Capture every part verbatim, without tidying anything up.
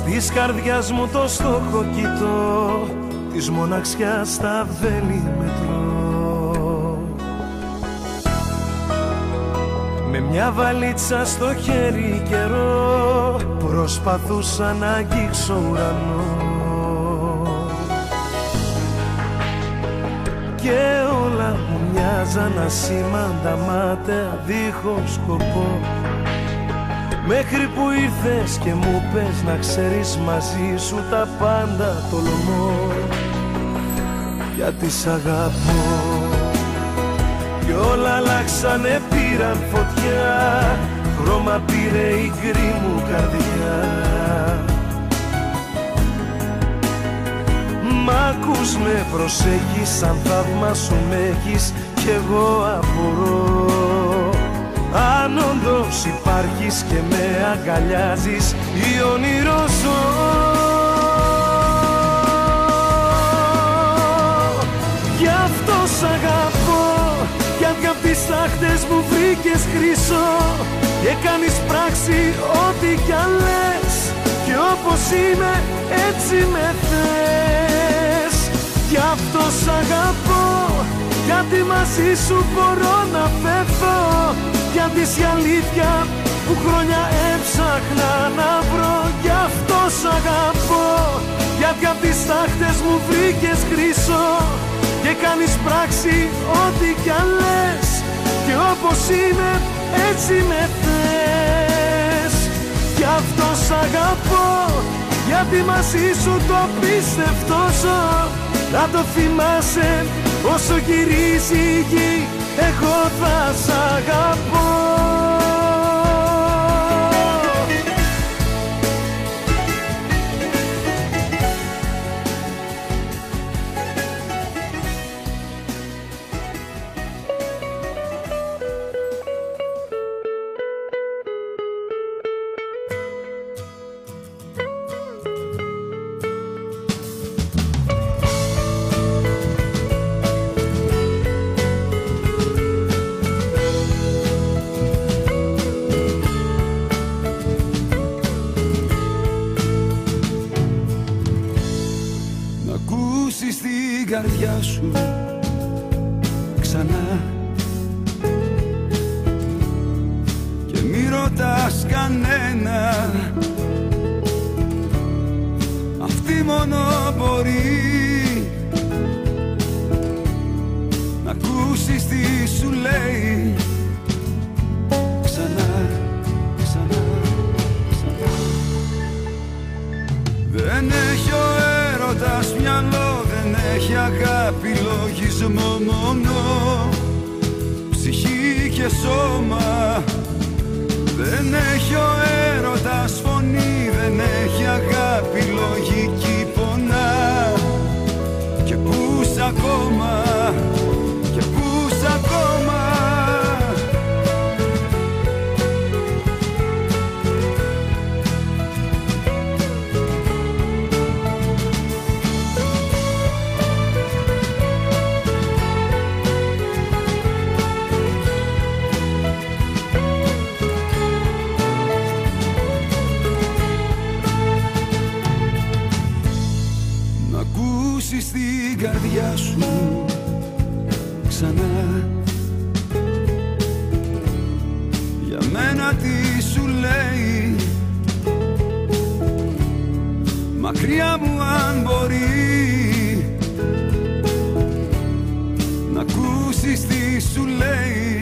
της καρδιάς μου το στόχο κοιτώ, της μοναξιάς τα βέλη μετρώ. Με μια βαλίτσα στο χέρι καιρό προσπαθούσα να αγγίξω ουρανό, και όλα μου μοιάζαν ασήμαντα μάταια δίχως σκοπό, μέχρι που ήρθες και μου πες να ξέρεις μαζί σου τα πάντα τολμώ, γιατί σ' αγαπώ. Κι όλα αλλάξανε, πήραν φωτιά, χρώμα πήρε η γκρι μου καρδιά. Μ' ακούς, με προσέχεις, σαν θαύμα σου με έχεις, κι εγώ απορώ αν όντως υπάρχεις και με αγκαλιάζεις ή όνειρο ζω. Γι' αυτό σ' αγαπώ, γιατί απ' τις τάχτες μου βρήκες χρυσό και κάνεις πράξη ό,τι κι αν λες, κι όπως είμαι έτσι με θες. Γι' αυτό σ' αγαπώ, γιατί μαζί σου μπορώ να φεύγω, γιατί είσαι η αλήθεια που χρόνια έψαχνα να βρω. Γι' αυτό σ' αγαπώ, γιατί απ' τις τάχτες μου βρήκες χρυσό και κάνεις πράξη ό,τι κι αν λες, και όπως είμαι έτσι με θες. Γι' αυτό σ' αγαπώ, γιατί μαζί σου το απίστευτο ζω. Να το θυμάσαι όσο γυρίζει η γη, εγώ θα σ' αγαπώ. Καρδιά σου ξανά και μη ρωτάς κανένα, αυτή μόνο μπορεί να ακούσεις τι σου λέει. Ξανά, ξανά, ξανά. Δεν έχει ο έρωτας μυαλό, δεν έχει αγάπη λογισμό, μόνο ψυχή και σώμα. Δεν έχει ο έρωτας φωνή, δεν έχει αγάπη λογική, πονά και πούς ακόμα, και πούς ακόμα. Στην καρδιά σου ξανά για μένα τι σου λέει, μακριά μου αν μπορεί να ακούσεις τι σου λέει.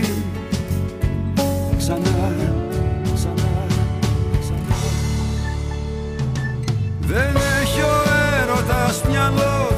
Ξανά, ξανά, ξανά. Δεν έχει ο έρωτας μυαλό,